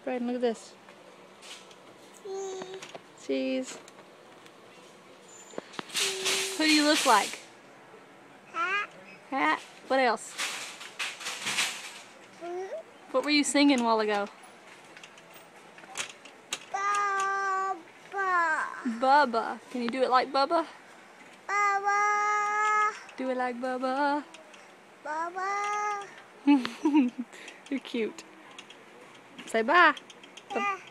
Braden, look at this. Cheese. Who do you look like? Hat. Hat. What else? What were you singing a while ago? Bubba. Bubba. Can you do it like Bubba? Bubba. Do it like Bubba. Bubba. You're cute. Say bye. Yeah.